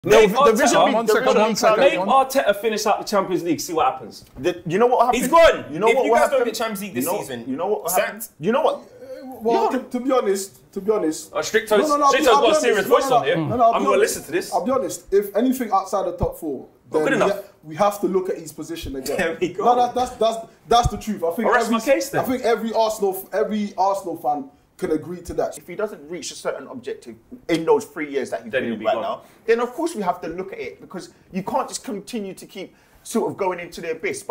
Make Arteta finish out the Champions League, see what happens. You know what happens? He's gone. You know if what you guys happen? don't get Champions League this season, you know what happens? You know what? Well, to be honest, Stricto's got a serious voice on here. I'm going to listen to this. I'll be honest. If anything outside the top four, then we have to look at each position again. There we go. No, that's the truth. I think rest my case then. I think every Arsenal fan can agree to that. If he doesn't reach a certain objective in those 3 years that he's been in right now, then of course we have to look at it, because you can't just continue to keep sort of going into the abyss.